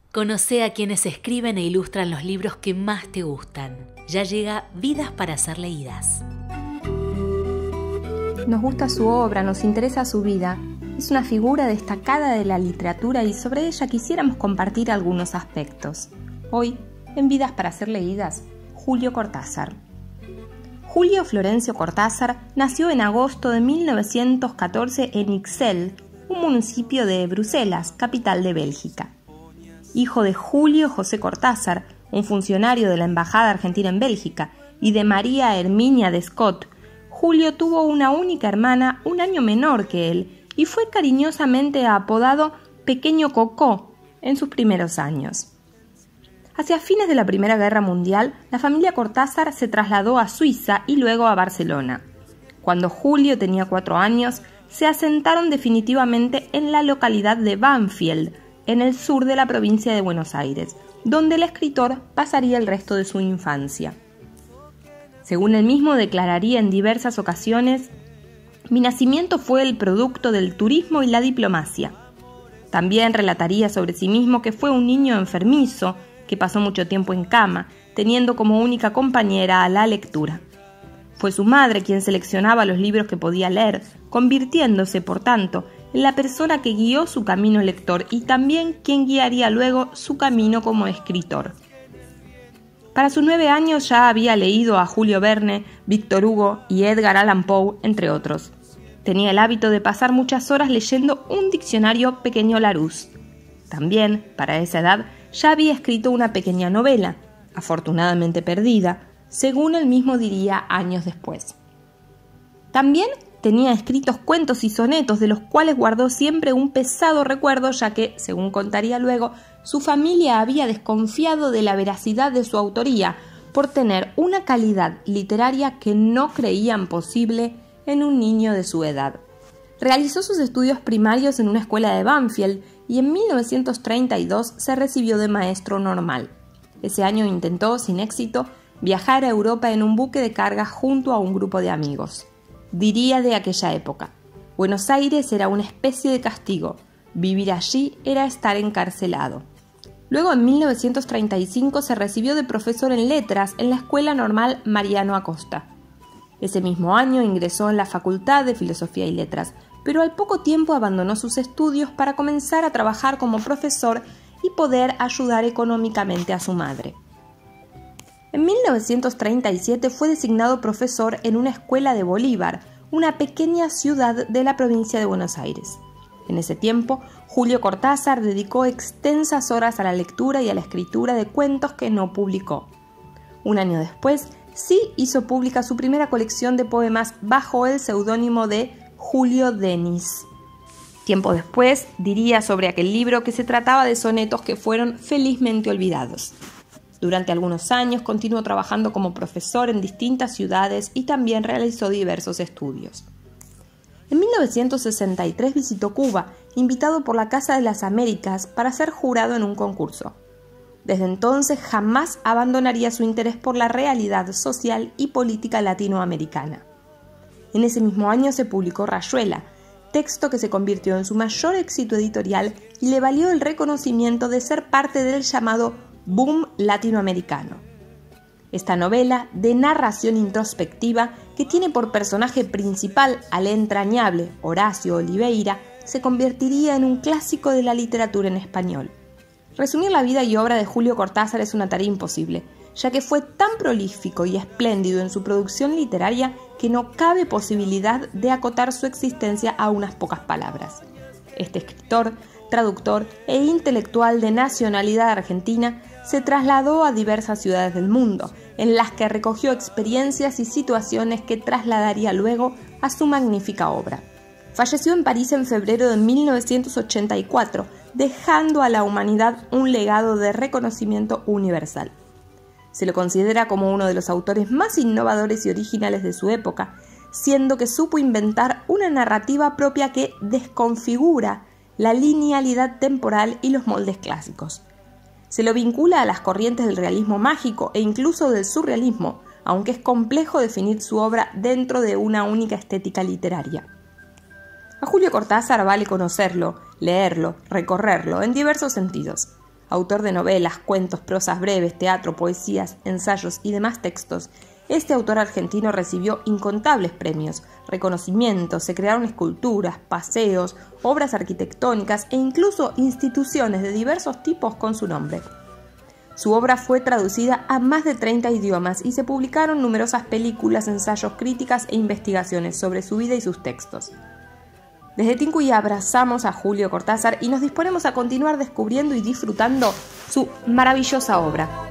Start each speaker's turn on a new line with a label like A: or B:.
A: Conoce a quienes escriben e ilustran los libros que más te gustan. Ya llega Vidas para ser leídas.
B: Nos gusta su obra, nos interesa su vida. Es una figura destacada de la literatura y sobre ella quisiéramos compartir algunos aspectos. Hoy, en Vidas para ser leídas, Julio Cortázar. Julio Florencio Cortázar nació en agosto de 1914 en Ixelles, un municipio de Bruselas, capital de Bélgica. Hijo de Julio José Cortázar, un funcionario de la Embajada Argentina en Bélgica, y de María Herminia de Scott, Julio tuvo una única hermana un año menor que él y fue cariñosamente apodado Pequeño Cocó en sus primeros años. Hacia fines de la Primera Guerra Mundial, la familia Cortázar se trasladó a Suiza y luego a Barcelona. Cuando Julio tenía 4 años, se asentaron definitivamente en la localidad de Banfield, en el sur de la provincia de Buenos Aires, donde el escritor pasaría el resto de su infancia. Según él mismo declararía en diversas ocasiones, mi nacimiento fue el producto del turismo y la diplomacia. También relataría sobre sí mismo que fue un niño enfermizo, que pasó mucho tiempo en cama, teniendo como única compañera a la lectura. Fue su madre quien seleccionaba los libros que podía leer, convirtiéndose, por tanto, en la persona que guió su camino lector y también quien guiaría luego su camino como escritor. Para sus 9 años ya había leído a Julio Verne, Víctor Hugo y Edgar Allan Poe, entre otros. Tenía el hábito de pasar muchas horas leyendo un diccionario pequeño Larousse. También, para esa edad, ya había escrito una pequeña novela, afortunadamente perdida, según él mismo diría años después. También tenía escritos cuentos y sonetos de los cuales guardó siempre un pesado recuerdo, ya que, según contaría luego, su familia había desconfiado de la veracidad de su autoría por tener una calidad literaria que no creían posible en un niño de su edad. Realizó sus estudios primarios en una escuela de Banfield y en 1932 se recibió de maestro normal. Ese año intentó, sin éxito, viajar a Europa en un buque de carga junto a un grupo de amigos. Diría de aquella época: Buenos Aires era una especie de castigo, vivir allí era estar encarcelado. Luego, en 1935, se recibió de profesor en letras en la Escuela Normal Mariano Acosta. Ese mismo año ingresó en la Facultad de Filosofía y Letras, pero al poco tiempo abandonó sus estudios para comenzar a trabajar como profesor y poder ayudar económicamente a su madre. En 1937 fue designado profesor en una escuela de Bolívar, una pequeña ciudad de la provincia de Buenos Aires. En ese tiempo, Julio Cortázar dedicó extensas horas a la lectura y a la escritura de cuentos que no publicó. Un año después, sí hizo pública su primera colección de poemas bajo el seudónimo de Julio Denis. Tiempo después, diría sobre aquel libro que se trataba de sonetos que fueron felizmente olvidados. Durante algunos años continuó trabajando como profesor en distintas ciudades y también realizó diversos estudios. En 1963 visitó Cuba, invitado por la Casa de las Américas para ser jurado en un concurso. Desde entonces jamás abandonaría su interés por la realidad social y política latinoamericana. En ese mismo año se publicó Rayuela, texto que se convirtió en su mayor éxito editorial y le valió el reconocimiento de ser parte del llamado boom latinoamericano. Esta novela, de narración introspectiva, que tiene por personaje principal al entrañable Horacio Oliveira, se convertiría en un clásico de la literatura en español. Resumir la vida y obra de Julio Cortázar es una tarea imposible, ya que fue tan prolífico y espléndido en su producción literaria que no cabe posibilidad de acotar su existencia a unas pocas palabras. Este escritor, traductor e intelectual de nacionalidad argentina se trasladó a diversas ciudades del mundo, en las que recogió experiencias y situaciones que trasladaría luego a su magnífica obra. Falleció en París en febrero de 1984, dejando a la humanidad un legado de reconocimiento universal. Se lo considera como uno de los autores más innovadores y originales de su época, siendo que supo inventar una narrativa propia que desconfigura la linealidad temporal y los moldes clásicos. Se lo vincula a las corrientes del realismo mágico e incluso del surrealismo, aunque es complejo definir su obra dentro de una única estética literaria. A Julio Cortázar vale conocerlo, leerlo, recorrerlo en diversos sentidos. Autor de novelas, cuentos, prosas breves, teatro, poesías, ensayos y demás textos, este autor argentino recibió incontables premios, reconocimientos, se crearon esculturas, paseos, obras arquitectónicas e incluso instituciones de diversos tipos con su nombre. Su obra fue traducida a más de 30 idiomas y se publicaron numerosas películas, ensayos, críticas e investigaciones sobre su vida y sus textos. Desde Tincuy abrazamos a Julio Cortázar y nos disponemos a continuar descubriendo y disfrutando su maravillosa obra.